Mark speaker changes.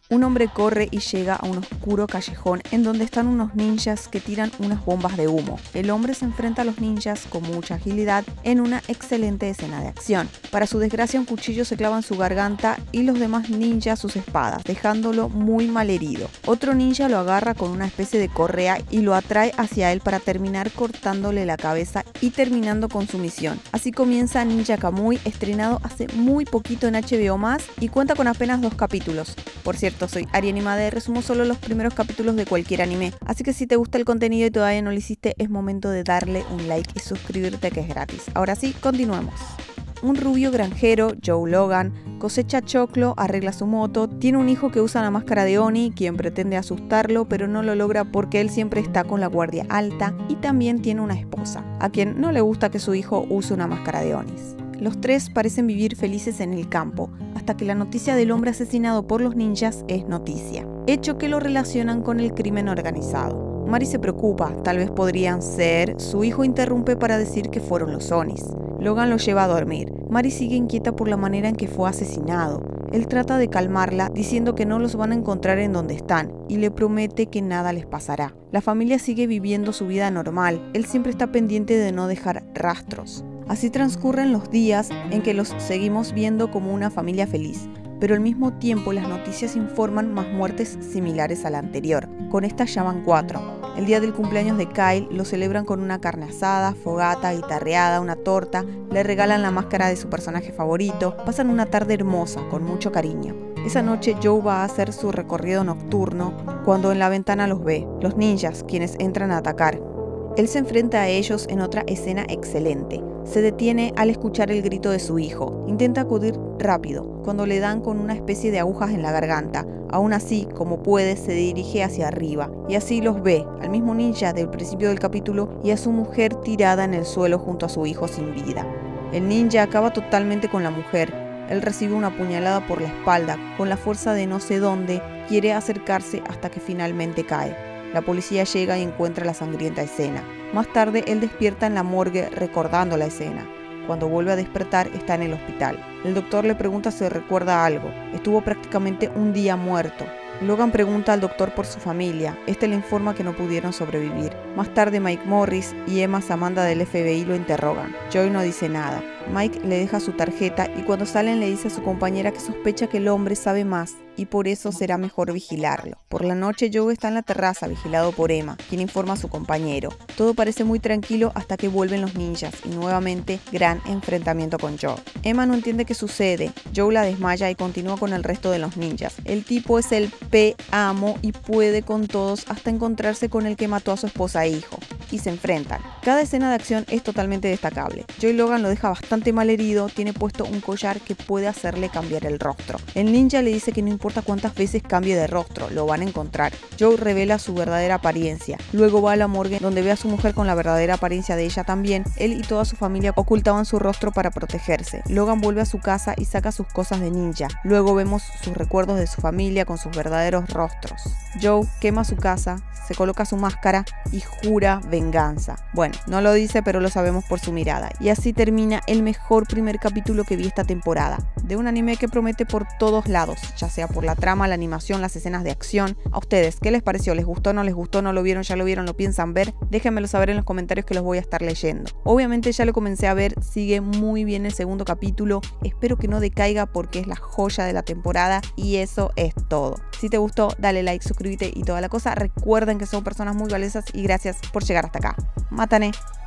Speaker 1: Un hombre corre y llega a un oscuro callejón en donde están unos ninjas que tiran unas bombas de humo. El hombre se enfrenta a los ninjas con mucha agilidad en una excelente escena de acción. Para su desgracia, un cuchillo se clava en su garganta y los demás ninjas sus espadas, dejándolo muy mal herido. Otro ninja lo agarra con una especie de correa y lo atrae hacia él para terminar cortándole la cabeza y terminando con su misión. Así comienza Ninja Kamui, estrenado hace muy poquito en HBO Max y cuenta con apenas 2 capítulos. Por cierto, soy Ari Animada y resumo solo los primeros capítulos de cualquier anime, así que si te gusta el contenido y todavía no lo hiciste, es momento de darle un like y suscribirte, que es gratis. Ahora sí, continuemos. Un rubio granjero, Joe Logan, cosecha choclo, arregla su moto, tiene un hijo que usa la máscara de Oni, quien pretende asustarlo, pero no lo logra porque él siempre está con la guardia alta, y también tiene una esposa, a quien no le gusta que su hijo use una máscara de Onis. Los tres parecen vivir felices en el campo, hasta que la noticia del hombre asesinado por los ninjas es noticia, hecho que lo relacionan con el crimen organizado. Mari se preocupa, tal vez podrían ser. Su hijo interrumpe para decir que fueron los Onis. Logan lo lleva a dormir. Mari sigue inquieta por la manera en que fue asesinado. Él trata de calmarla diciendo que no los van a encontrar en donde están y le promete que nada les pasará. La familia sigue viviendo su vida normal. Él siempre está pendiente de no dejar rastros. Así transcurren los días en que los seguimos viendo como una familia feliz, pero al mismo tiempo las noticias informan más muertes similares a la anterior. Con estas ya van 4. El día del cumpleaños de Kyle lo celebran con una carne asada, fogata, guitarreada, una torta, le regalan la máscara de su personaje favorito, pasan una tarde hermosa, con mucho cariño. Esa noche Joe va a hacer su recorrido nocturno cuando en la ventana los ve, los ninjas, quienes entran a atacar. Él se enfrenta a ellos en otra escena excelente. Se detiene al escuchar el grito de su hijo. Intenta acudir rápido, cuando le dan con una especie de agujas en la garganta. Aún así, como puede, se dirige hacia arriba, y así los ve, al mismo ninja del principio del capítulo y a su mujer tirada en el suelo junto a su hijo sin vida. El ninja acaba totalmente con la mujer. Él recibe una puñalada por la espalda, con la fuerza de no sé dónde, quiere acercarse hasta que finalmente cae. La policía llega y encuentra la sangrienta escena. Más tarde, él despierta en la morgue recordando la escena. Cuando vuelve a despertar, está en el hospital. El doctor le pregunta si recuerda algo. Estuvo prácticamente un día muerto. Logan pregunta al doctor por su familia. Este le informa que no pudieron sobrevivir. Más tarde, Mike Morris y Emma Samantha del FBI lo interrogan. Joy no dice nada. Mike le deja su tarjeta y cuando salen le dice a su compañera que sospecha que el hombre sabe más y por eso será mejor vigilarlo. Por la noche, Joe está en la terraza vigilado por Emma, quien informa a su compañero. Todo parece muy tranquilo hasta que vuelven los ninjas y nuevamente gran enfrentamiento con Joe. Emma no entiende qué sucede. Joe la desmaya y continúa con el resto de los ninjas. El tipo es el amo y puede con todos hasta encontrarse con el que mató a su esposa e hijo. Y se enfrentan. Cada escena de acción es totalmente destacable. Joy Logan lo deja bastante mal herido, tiene puesto un collar que puede hacerle cambiar el rostro. El ninja le dice que no importa cuántas veces cambie de rostro, lo van a encontrar. Joe revela su verdadera apariencia. Luego va a la morgue donde ve a su mujer con la verdadera apariencia de ella también. Él y toda su familia ocultaban su rostro para protegerse. Logan vuelve a su casa y saca sus cosas de ninja. Luego vemos sus recuerdos de su familia con sus verdaderos rostros. Joe quema su casa, se coloca su máscara y jura venganza. Bueno, no lo dice, pero lo sabemos por su mirada. Y así termina el mejor primer capítulo que vi esta temporada, de un anime que promete por todos lados, ya sea por la trama, la animación, las escenas de acción. ¿A ustedes qué les pareció? ¿Les gustó? ¿No les gustó? ¿No lo vieron? ¿Ya lo vieron? ¿Lo piensan ver? Déjenmelo saber en los comentarios que los voy a estar leyendo. Obviamente ya lo comencé a ver, sigue muy bien el segundo capítulo. Espero que no decaiga porque es la joya de la temporada y eso es todo. Si te gustó, dale like, suscríbete y toda la cosa. Recuerden que son personas muy valiosas y gracias por llegar hasta acá. ¡Mátane!